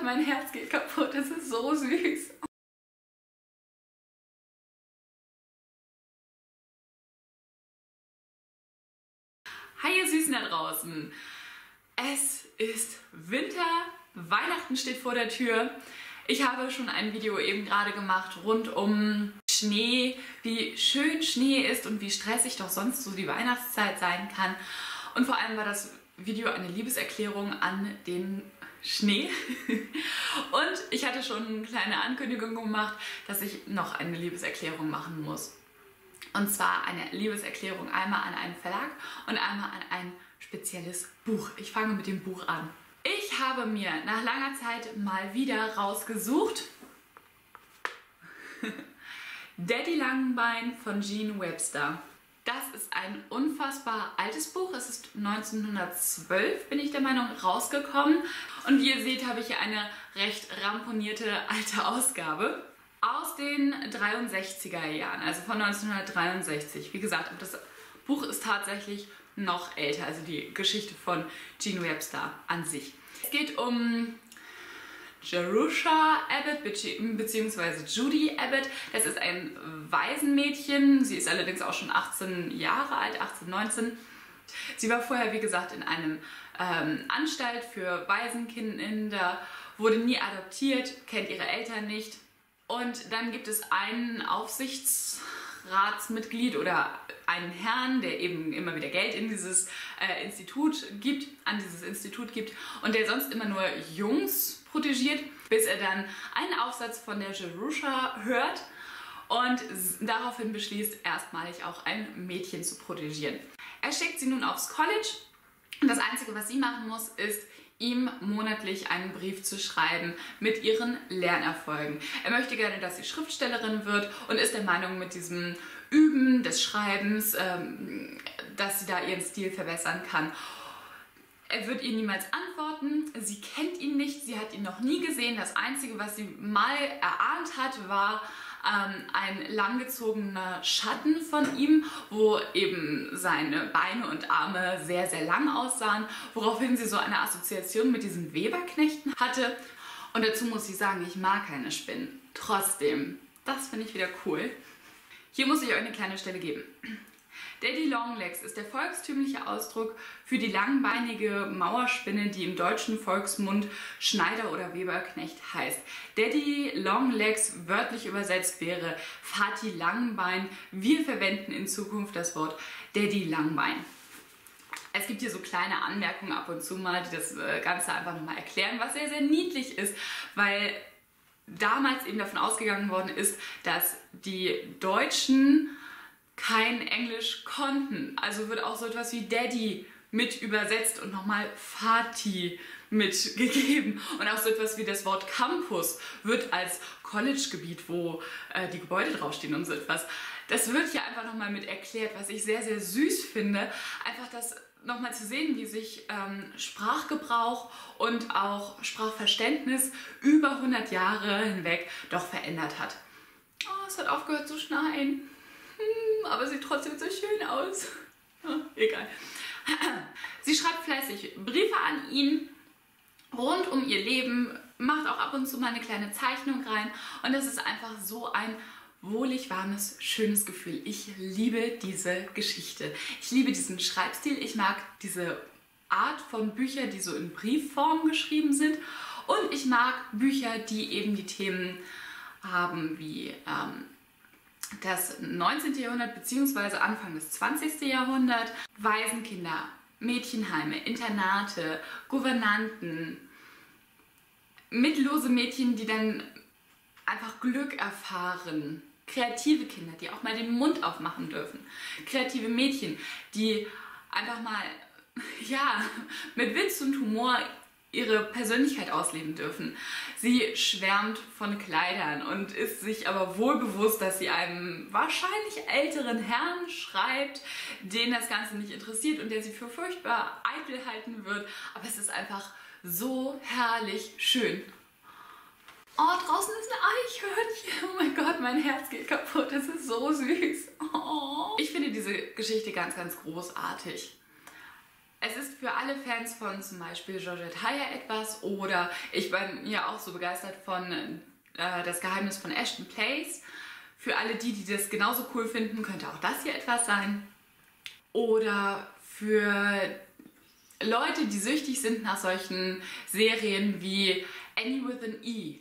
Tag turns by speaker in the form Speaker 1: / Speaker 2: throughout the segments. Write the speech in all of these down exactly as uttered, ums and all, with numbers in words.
Speaker 1: mein Herz geht kaputt. Das ist so süß. Hi ihr Süßen da draußen. Es ist Winter, Weihnachten steht vor der Tür. Ich habe schon ein Video eben gerade gemacht rund um Schnee, wie schön Schnee ist und wie stressig doch sonst so die Weihnachtszeit sein kann. Und vor allem war das Video eine Liebeserklärung an den Schnee. Und ich hatte schon eine kleine Ankündigung gemacht, dass ich noch eine Liebeserklärung machen muss. Und zwar eine Liebeserklärung einmal an einen Verlag und einmal an ein spezielles Buch. Ich fange mit dem Buch an. Ich habe mir nach langer Zeit mal wieder rausgesucht Daddy Langbein von Jean Webster. Das ist ein unfassbar altes Buch. Es ist neunzehnhundertzwölf, bin ich der Meinung, rausgekommen. Und wie ihr seht, habe ich hier eine recht ramponierte alte Ausgabe aus den dreiundsechziger Jahren, also von neunzehnhundertdreiundsechzig. Wie gesagt, das Buch ist tatsächlich noch älter, also die Geschichte von Jean Webster an sich. Es geht um Jerusha Abbott bzw. Judy Abbott. Das ist ein Waisenmädchen. Sie ist allerdings auch schon achtzehn Jahre alt, achtzehn, neunzehn. Sie war vorher, wie gesagt, in einem ähm, Anstalt für Waisenkinder, wurde nie adoptiert, kennt ihre Eltern nicht. Und dann gibt es einen Aufsichtsratsmitglied oder einen Herrn, der eben immer wieder Geld in dieses äh, Institut gibt, an dieses Institut gibt und der sonst immer nur Jungs protegiert, bis er dann einen Aufsatz von der Jerusha hört und daraufhin beschließt, erstmalig auch ein Mädchen zu protegieren. Er schickt sie nun aufs College und das Einzige, was sie machen muss, ist, ihm monatlich einen Brief zu schreiben mit ihren Lernerfolgen. Er möchte gerne, dass sie Schriftstellerin wird und ist der Meinung, mit diesem Üben des Schreibens, ähm, dass sie da ihren Stil verbessern kann. Er wird ihr niemals antworten, sie kennt ihn nicht, sie hat ihn noch nie gesehen. Das Einzige, was sie mal erahnt hat, war ähm, ein langgezogener Schatten von ihm, wo eben seine Beine und Arme sehr, sehr lang aussahen, woraufhin sie so eine Assoziation mit diesen Weberknechten hatte. Und dazu muss ich sagen, ich mag keine Spinnen. Trotzdem, das finde ich wieder cool. Hier muss ich euch eine kleine Stelle geben. Daddy Longlegs ist der volkstümliche Ausdruck für die langbeinige Mauerspinne, die im deutschen Volksmund Schneider oder Weberknecht heißt. Daddy Longlegs wörtlich übersetzt wäre Vati Langbein. Wir verwenden in Zukunft das Wort Daddy Langbein. Es gibt hier so kleine Anmerkungen ab und zu mal, die das Ganze einfach nochmal erklären, was sehr, sehr niedlich ist, weil damals eben davon ausgegangen worden ist, dass die Deutschen kein Englisch konnten. Also wird auch so etwas wie Daddy mit übersetzt und nochmal Vati mitgegeben. Und auch so etwas wie das Wort Campus wird als College-Gebiet, wo äh, die Gebäude draufstehen und so etwas. Das wird hier einfach nochmal mit erklärt, was ich sehr, sehr süß finde. Einfach das nochmal zu sehen, wie sich ähm, Sprachgebrauch und auch Sprachverständnis über hundert Jahre hinweg doch verändert hat. Oh, es hat aufgehört zu schneien. Aber sieht trotzdem so schön aus. Egal. Sie schreibt fleißig Briefe an ihn rund um ihr Leben, macht auch ab und zu mal eine kleine Zeichnung rein und das ist einfach so ein wohlig warmes, schönes Gefühl. Ich liebe diese Geschichte. Ich liebe diesen Schreibstil. Ich mag diese Art von Büchern, die so in Briefform geschrieben sind und ich mag Bücher, die eben die Themen haben wie ähm, das neunzehnte. Jahrhundert bzw. Anfang des zwanzigsten. Jahrhundert, Waisenkinder, Mädchenheime, Internate, Gouvernanten, mittellose Mädchen, die dann einfach Glück erfahren, kreative Kinder, die auch mal den Mund aufmachen dürfen, kreative Mädchen, die einfach mal, ja, mit Witz und Humor ihre Persönlichkeit ausleben dürfen. Sie schwärmt von Kleidern und ist sich aber wohl bewusst, dass sie einem wahrscheinlich älteren Herrn schreibt, den das Ganze nicht interessiert und der sie für furchtbar eitel halten wird. Aber es ist einfach so herrlich schön. Oh, draußen ist ein Eichhörnchen. Oh mein Gott, mein Herz geht kaputt. Das ist so süß. Oh. Ich finde diese Geschichte ganz, ganz großartig. Es ist für alle Fans von zum Beispiel Georgette Heyer etwas, oder ich bin ja auch so begeistert von äh, Das Geheimnis von Ashton Place. Für alle die, die das genauso cool finden, könnte auch das hier etwas sein. Oder für Leute, die süchtig sind nach solchen Serien wie Annie with an E.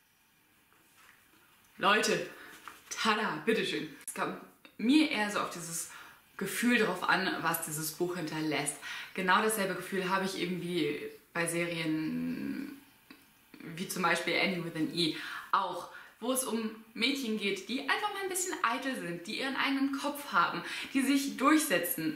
Speaker 1: Leute, tada, bitteschön. Es kommt mir eher so auf dieses Gefühl drauf an, was dieses Buch hinterlässt. Genau dasselbe Gefühl habe ich eben wie bei Serien wie zum Beispiel Annie with an E auch, wo es um Mädchen geht, die einfach mal ein bisschen eitel sind, die ihren eigenen Kopf haben, die sich durchsetzen.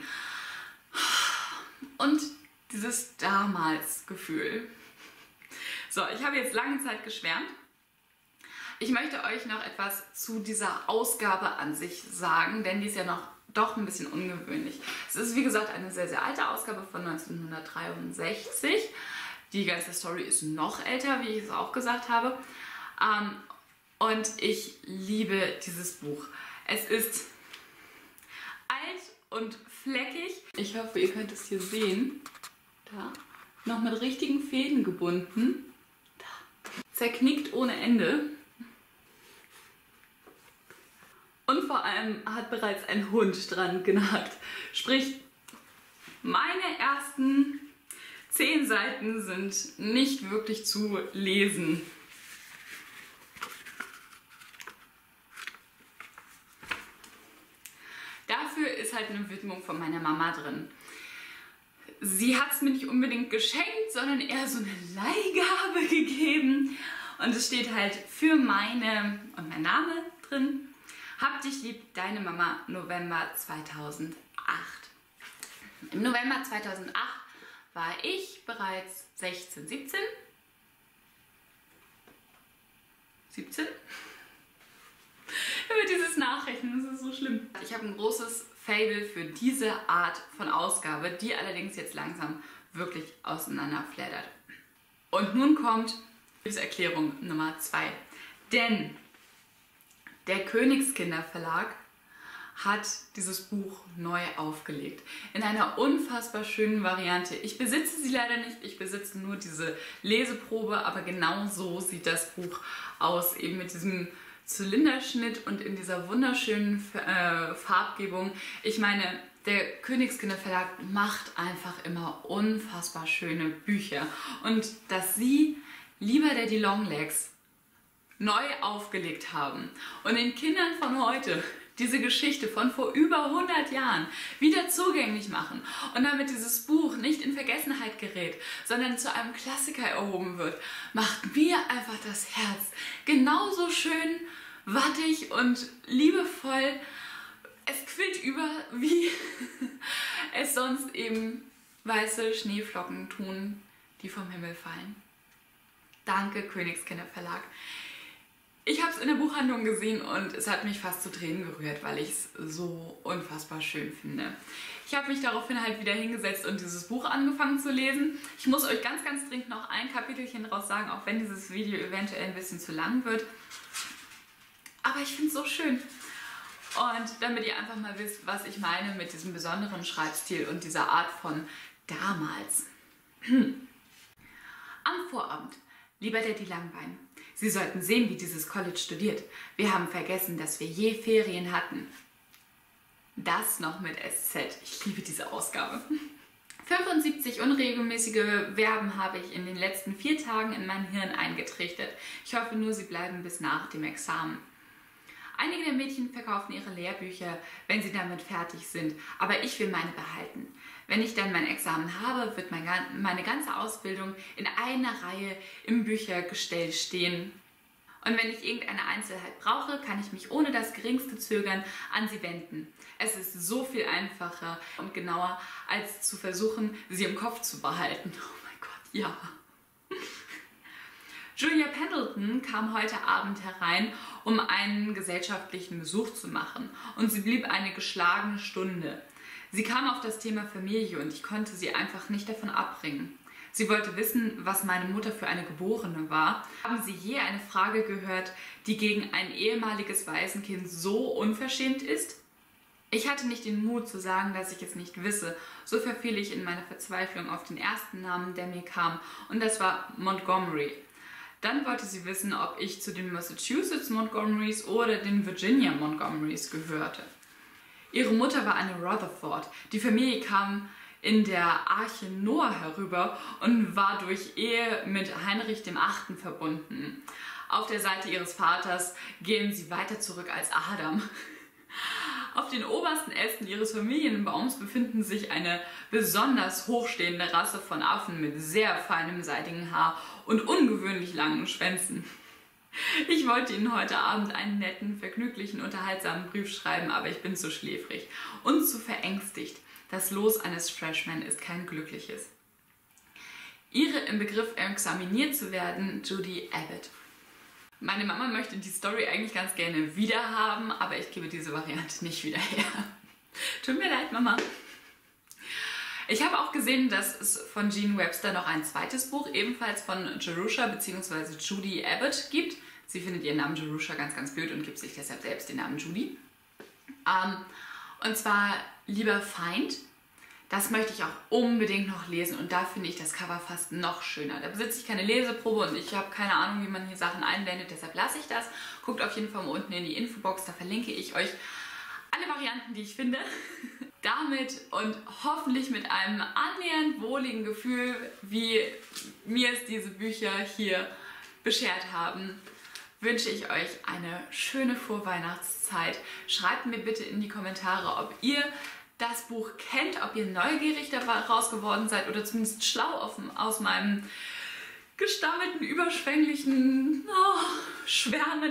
Speaker 1: Und dieses Damals-Gefühl. So, ich habe jetzt lange Zeit geschwärmt. Ich möchte euch noch etwas zu dieser Ausgabe an sich sagen, denn die ist ja noch doch ein bisschen ungewöhnlich. Es ist, wie gesagt, eine sehr, sehr alte Ausgabe von neunzehnhundertdreiundsechzig. Die ganze Story ist noch älter, wie ich es auch gesagt habe. Ähm, und ich liebe dieses Buch. Es ist alt und fleckig. Ich hoffe, ihr könnt es hier sehen. Da. Noch mit richtigen Fäden gebunden. Da. Zerknickt ohne Ende. Und vor allem hat bereits ein Hund dran genagt. Sprich, meine ersten zehn Seiten sind nicht wirklich zu lesen. Dafür ist halt eine Widmung von meiner Mama drin. Sie hat es mir nicht unbedingt geschenkt, sondern eher so eine Leihgabe gegeben. Und es steht halt für meine und mein Name drin. Hab dich lieb, deine Mama, November zweitausendacht. Im November zweitausendacht war ich bereits sechzehn, siebzehn. siebzehn? Über dieses Nachrechnen, das ist so schlimm. Ich habe ein großes Faible für diese Art von Ausgabe, die allerdings jetzt langsam wirklich auseinanderflattert. Und nun kommt Erklärung Nummer zwei. Denn der Königskinder-Verlag hat dieses Buch neu aufgelegt. In einer unfassbar schönen Variante. Ich besitze sie leider nicht, ich besitze nur diese Leseprobe, aber genau so sieht das Buch aus. Eben mit diesem Zylinderschnitt und in dieser wunderschönen äh, Farbgebung. Ich meine, der Königskinder-Verlag macht einfach immer unfassbar schöne Bücher. Und dass sie, lieber Daddy Longlegs, neu aufgelegt haben und den Kindern von heute diese Geschichte von vor über hundert Jahren wieder zugänglich machen und damit dieses Buch nicht in Vergessenheit gerät, sondern zu einem Klassiker erhoben wird, macht mir einfach das Herz genauso schön wattig und liebevoll. Es quillt über, wie es sonst eben weiße Schneeflocken tun, die vom Himmel fallen. Danke, Königskinder Verlag. Ich habe es in der Buchhandlung gesehen und es hat mich fast zu Tränen gerührt, weil ich es so unfassbar schön finde. Ich habe mich daraufhin halt wieder hingesetzt und dieses Buch angefangen zu lesen. Ich muss euch ganz, ganz dringend noch ein Kapitelchen draus sagen, auch wenn dieses Video eventuell ein bisschen zu lang wird. Aber ich finde es so schön. Und damit ihr einfach mal wisst, was ich meine mit diesem besonderen Schreibstil und dieser Art von damals. Am Vorabend, lieber Daddy Langbein, Sie sollten sehen, wie dieses College studiert. Wir haben vergessen, dass wir je Ferien hatten. Das noch mit S Z. Ich liebe diese Ausgabe. fünfundsiebzig unregelmäßige Verben habe ich in den letzten vier Tagen in mein Hirn eingetrichtert. Ich hoffe nur, sie bleiben bis nach dem Examen. Einige der Mädchen verkaufen ihre Lehrbücher, wenn sie damit fertig sind, aber ich will meine behalten. Wenn ich dann mein Examen habe, wird mein, meine ganze Ausbildung in einer Reihe im Büchergestell stehen. Und wenn ich irgendeine Einzelheit brauche, kann ich mich ohne das geringste Zögern an sie wenden. Es ist so viel einfacher und genauer, als zu versuchen, sie im Kopf zu behalten. Oh mein Gott, ja. Julia Pendleton kam heute Abend herein, um einen gesellschaftlichen Besuch zu machen. Und sie blieb eine geschlagene Stunde. Sie kam auf das Thema Familie und ich konnte sie einfach nicht davon abbringen. Sie wollte wissen, was meine Mutter für eine Geborene war. Haben Sie je eine Frage gehört, die gegen ein ehemaliges Waisenkind so unverschämt ist? Ich hatte nicht den Mut zu sagen, dass ich es nicht wisse. So verfiel ich in meiner Verzweiflung auf den ersten Namen, der mir kam, und das war Montgomery. Dann wollte sie wissen, ob ich zu den Massachusetts Montgomerys oder den Virginia Montgomerys gehörte. Ihre Mutter war eine Rutherford. Die Familie kam in der Arche Noah herüber und war durch Ehe mit Heinrich dem Achten verbunden. Auf der Seite ihres Vaters gehen sie weiter zurück als Adam. Auf den obersten Ästen ihres Familienbaums befinden sich eine besonders hochstehende Rasse von Affen mit sehr feinem seidigen Haar und ungewöhnlich langen Schwänzen. Ich wollte Ihnen heute Abend einen netten, vergnüglichen, unterhaltsamen Brief schreiben, aber ich bin zu schläfrig und zu verängstigt. Das Los eines Freshmen ist kein glückliches. Ihre im Begriff examiniert zu werden, Judy Abbott. Meine Mama möchte die Story eigentlich ganz gerne wieder haben, aber ich gebe diese Variante nicht wieder her. Tut mir leid, Mama. Ich habe auch gesehen, dass es von Jean Webster noch ein zweites Buch, ebenfalls von Jerusha bzw. Judy Abbott gibt. Sie findet ihren Namen Jerusha ganz, ganz blöd und gibt sich deshalb selbst den Namen Judy. Ähm, und zwar Lieber Feind. Das möchte ich auch unbedingt noch lesen und da finde ich das Cover fast noch schöner. Da besitze ich keine Leseprobe und ich habe keine Ahnung, wie man hier Sachen einblendet, deshalb lasse ich das. Guckt auf jeden Fall mal unten in die Infobox, da verlinke ich euch alle Varianten, die ich finde. Damit und hoffentlich mit einem annähernd wohligen Gefühl, wie mir es diese Bücher hier beschert haben, wünsche ich euch eine schöne Vorweihnachtszeit. Schreibt mir bitte in die Kommentare, ob ihr das Buch kennt, ob ihr neugierig daraus geworden seid oder zumindest schlau auf, aus meinem gestammelten, überschwänglichen oh, Schwärmen.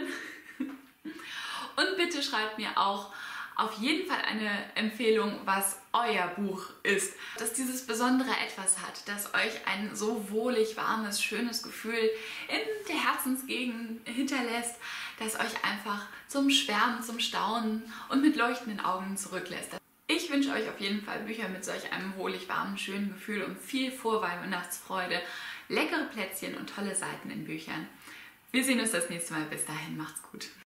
Speaker 1: Und bitte schreibt mir auch auf jeden Fall eine Empfehlung, was euer Buch ist. Dass dieses besondere Etwas hat, das euch ein so wohlig, warmes, schönes Gefühl in der Herzensgegend hinterlässt, das euch einfach zum Schwärmen, zum Staunen und mit leuchtenden Augen zurücklässt. Ich wünsche euch auf jeden Fall Bücher mit solch einem wohlig, warmen, schönen Gefühl und viel Vorweihnachtsfreude, leckere Plätzchen und tolle Seiten in Büchern. Wir sehen uns das nächste Mal. Bis dahin, macht's gut.